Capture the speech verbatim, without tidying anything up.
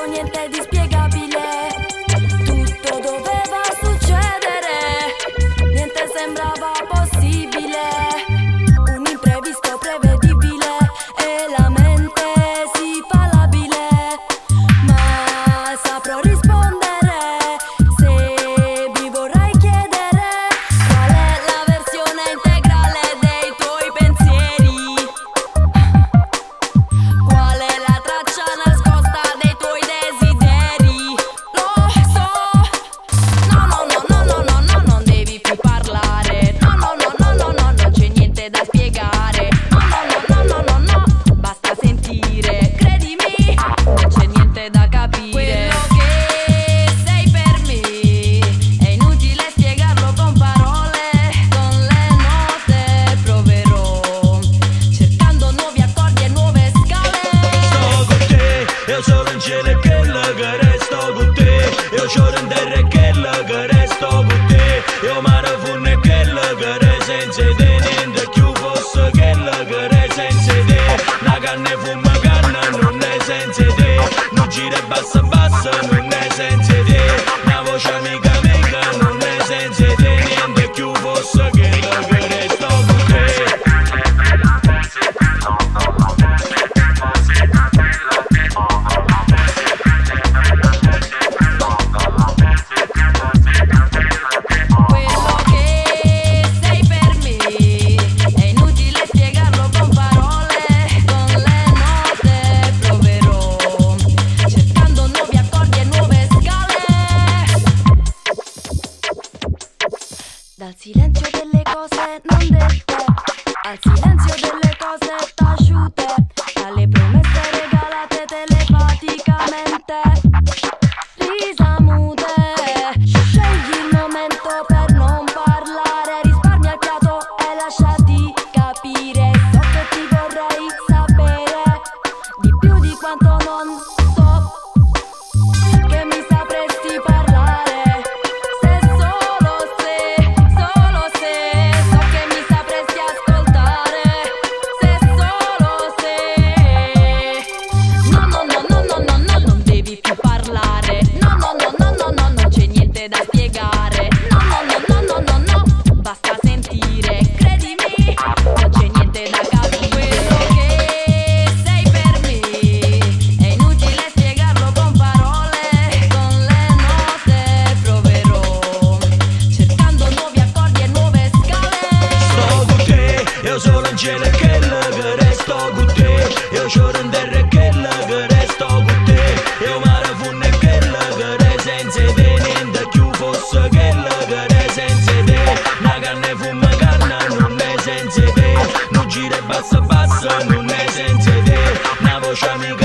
niente di spiegabile, tutto doveva succedere, niente sembrava possibile, un imprevisto prevedibile e la mente si fa labile, ma saprò rispondere se mi vorrai chiedere qual è la versione integrale dei tuoi pensieri, qual è la traccia nascosta dei tuoi desideri. Lo so, no no no no no no no, non devi più parlare, no no no no no no, non c'è niente da spiegare, no no no no no no, basta sentire, credimi, non c'è niente da capire. Quello che sei per me è inutile spiegarlo con parole, con le note proverò, cercando nuovi accordi e nuove scale. Sto con te, io sono in cielo e che la che resto con te, io sono in terra e che la che resto con te, io mare funne e che la che re senza te, niente più posso che la che re senza te, una canna e fuma canna non è senza te, non gira e bassa bassa non è senza te, una voce amica amica non è senza te, niente più posso che la che resto con te. Quello che sei per me è inutile spiegarlo con parole, con le note proverò, cercando nuovi accordi e nuove scale. Dal silenzio delle cose non dette al silenzio delle cose taciute, dalle promesse regalate telepaticamente, risamute. Scegli il momento per non parlare, risparmia il fiato e lasciati capire. So che ti vorrei sapere di più di quanto non so, che mi sapresti parlare, se solo se, solo se, so che mi sapresti ascoltare, se solo se. No no no no no no no, non devi più parlare, no no no no no no, non c'è niente da spiegare, no no no no no no no, basta sentire, credimi, non c'è niente da capire. Quello che sei per me è inutile spiegarlo con parole, con le note proverò, cercando nuovi accordi e nuove scale. Sto con te, io sono in cielo e che la che resto con te, io sono in terra e che la che resto con te, io mare funne e che la che re senza te, niente più posso che la che re senza te, una canna e fuma canna non è senza te, non gira e bassa bassa non è senza te, una voce amica